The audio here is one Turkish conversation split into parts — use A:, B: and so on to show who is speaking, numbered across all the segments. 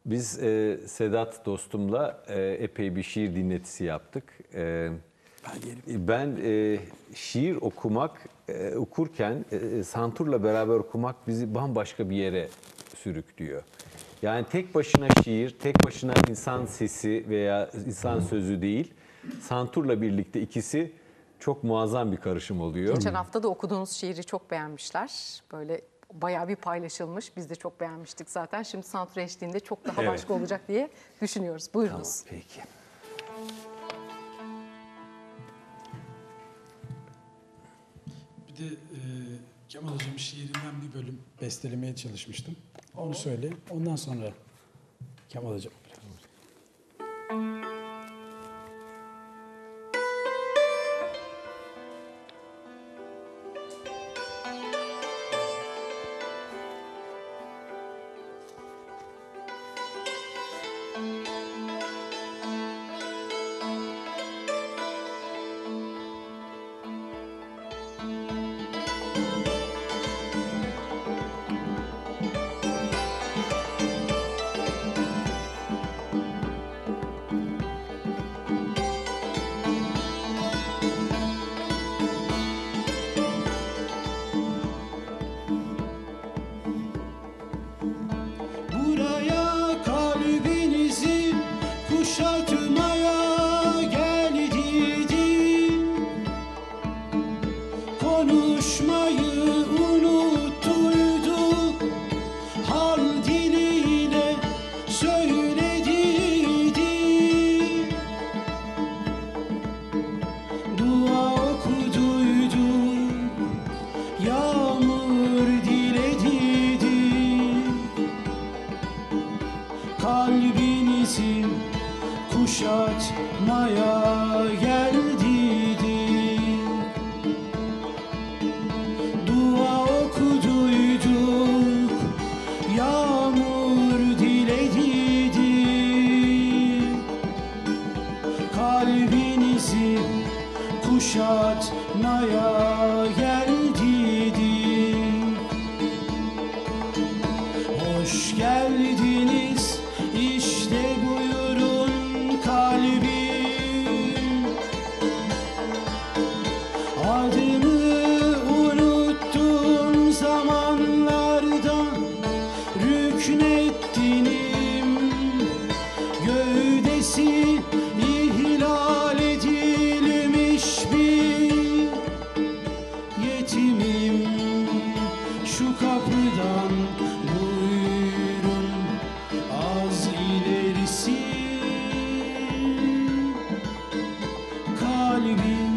A: Biz Sedat dostumla epey bir şiir dinletisi yaptık. Ben şiir okurken santurla beraber okumak bizi bambaşka bir yere sürüklüyor. Yani tek başına şiir, tek başına insan sesi veya insan sözü değil, santurla birlikte ikisi çok muazzam bir karışım oluyor.
B: Geçen hafta da okuduğunuz şiiri çok beğenmişler. Böyle bayağı bir paylaşılmış. Biz de çok beğenmiştik zaten. Şimdi santur eşliğinde çok daha başka olacak diye düşünüyoruz. Buyurunuz.
A: Tamam, peki.
C: Bir de Kemal Hocam'ın şiirinden bir bölüm bestelemeye çalışmıştım. Onu söyle. Ondan sonra Kemal Hocam.
D: Buraya kalbinizi kuşatmaya geldiydim. Konuşmayı unuttuyduk, hal diliyle söylediydim. Dua okuduyduk, yağmur dilediydik. Kalbinizi kuşatmaya geldiydim. Dua okuduyduk, yağmur dilediydik. Kalbinizi kuşatmaya geldiydim. Hoş geldiniz, işte buyurun kalbim. Adını unuttuğum zamanlarda rüknettinim. Gövdesi ihlal edilmiş bir yetimim. Şu kapıdan buyurun, az ilerisi kalbim.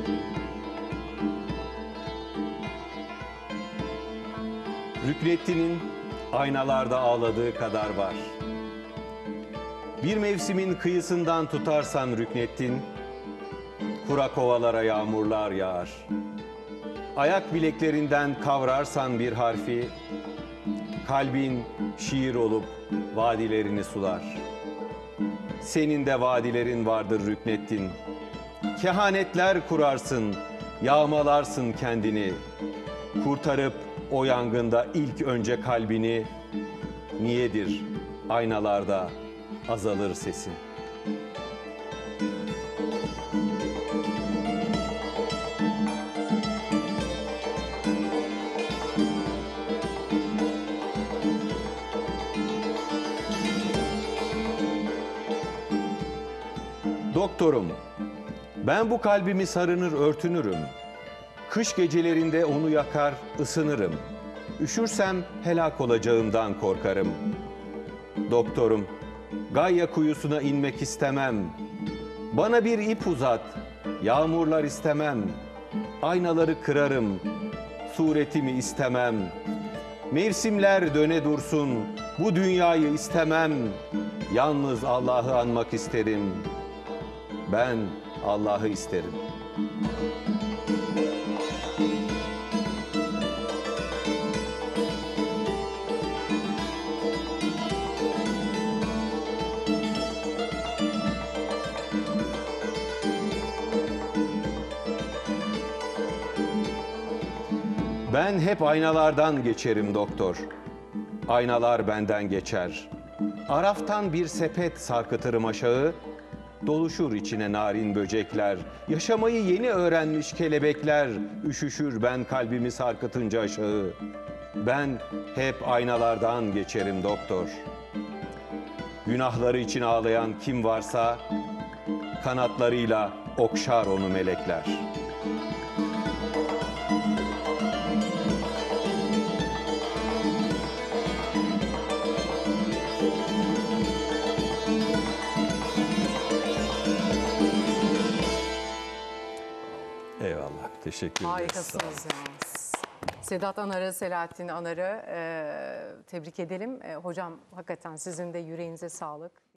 A: Rüknettin'in aynalarda ağladığı kadar var. Bir mevsimin kıyısından tutarsan Rüknettin, kurak ovalara yağmurlar yağar. Ayak bileklerinden kavrarsan bir harfi, kalbin şiir olup vadilerini sular. Senin de vadilerin vardır Rüknettin. Kehanetler kurarsın, yağmalarsın kendini. Kurtarıp o yangında ilk önce kalbini, niyedir aynalarda azalır sesin. Doktorum, ben bu kalbimi sarınır örtünürüm. Kış gecelerinde onu yakar, ısınırım. Üşürsem helak olacağımdan korkarım. Doktorum, Gayya kuyusuna inmek istemem. Bana bir ip uzat, yağmurlar istemem. Aynaları kırarım, suretimi istemem. Mevsimler döne dursun, bu dünyayı istemem. Yalnız Allah'ı anmak isterim. Ben Allah'ı isterim. Ben hep aynalardan geçerim doktor. Aynalar benden geçer. Araftan bir sepet sarkıtırım aşağı, doluşur içine narin böcekler. Yaşamayı yeni öğrenmiş kelebekler, üşüşür ben kalbimi sarkıtınca aşağı. Ben hep aynalardan geçerim doktor. Günahları için ağlayan kim varsa, kanatlarıyla okşar onu melekler. Eyvallah, teşekkür ederiz.
B: Harikasınız ya. Sedat Anar'ı, Selahattin Anar'ı tebrik edelim. Hocam hakikaten sizin de yüreğinize sağlık.